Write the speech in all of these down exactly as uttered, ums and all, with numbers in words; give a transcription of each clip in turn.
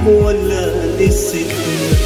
ولا نسيتنا.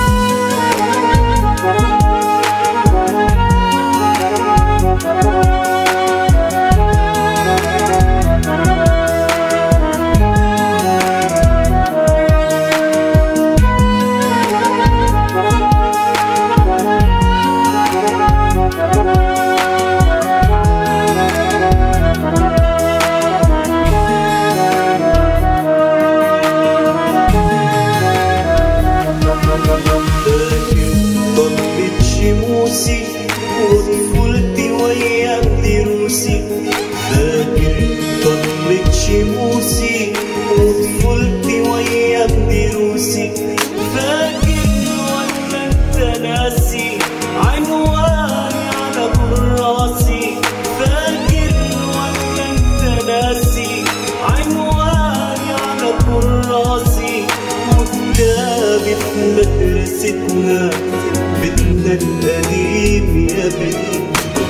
شموسي وطفولتي وأيام دروسي، فاكر طلت شموسي وطفولتي وأيام دروسي، فاكر ولا انت ناسي عنواني على كراسي، فاكر ولا انت ناسي عنواني على كراسي، وكتابي في مدرستنا بيتنا القديم يا بيتنا.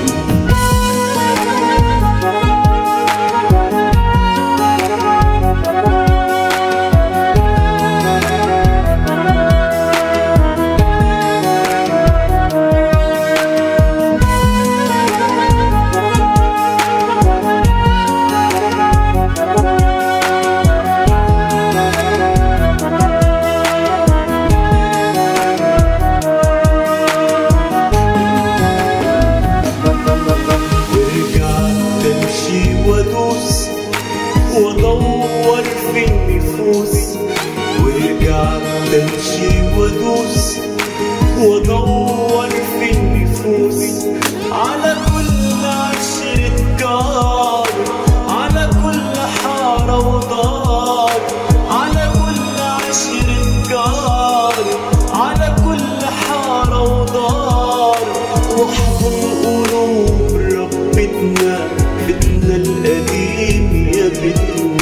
وادوس وادور في النفوس، ورجعت امشي وادوس وادور في النفوس، على كل عشرة جار، على كل حارة ودار، على كل عشرة جار، على كل حارة ودار، واحضن قلوب ربتنا بيتنا القديم يا بيتنا.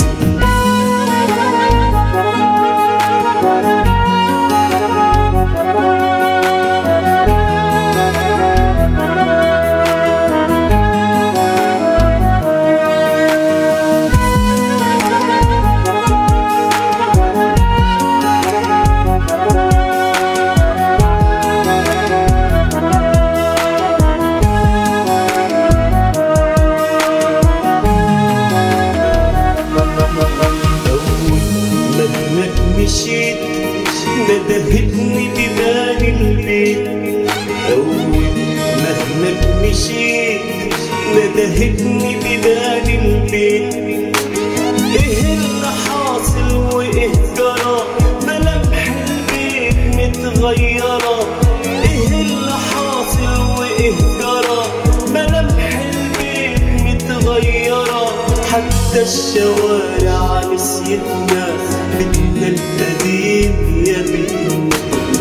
مشيت ندهتني ببان البيت، أول مهما مشيت ندهتني ببان البيت، إيه اللي حاصل وإيه جرى ملامح البيت متغيرة، إيه اللي حاصل وإيه جرى ملامح البيت متغيرة، حتى الشوارع نسيتنا بيتنا القديم يا بيتنا.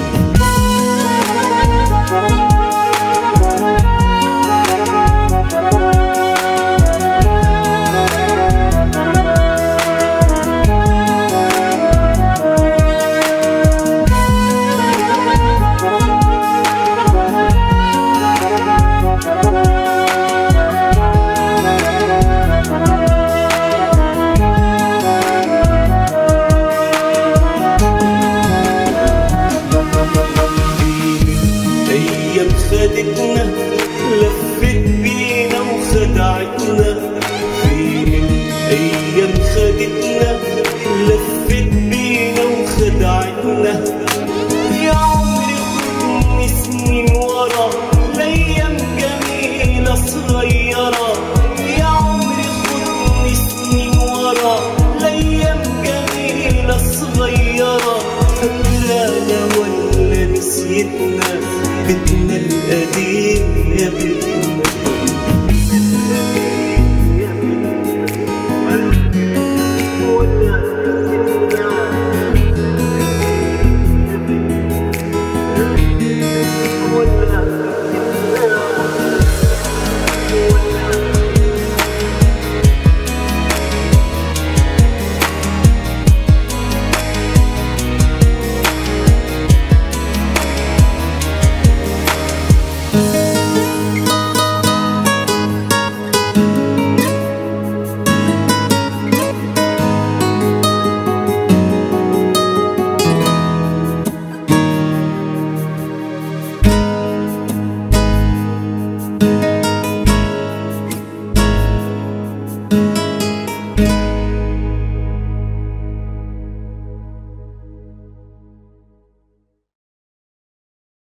خدتنا لفت بينا وخدعتنا، فين الأيام خدتنا لفت بينا وخدعتنا، يا عمري خدني سنين ورا لأيام جميلة صغيرة، يا عمري خدني سنين ورا لأيام جميلة صغيرة، فاكرانا ولا نسيتنا بيتنا القديم يا بيتنا.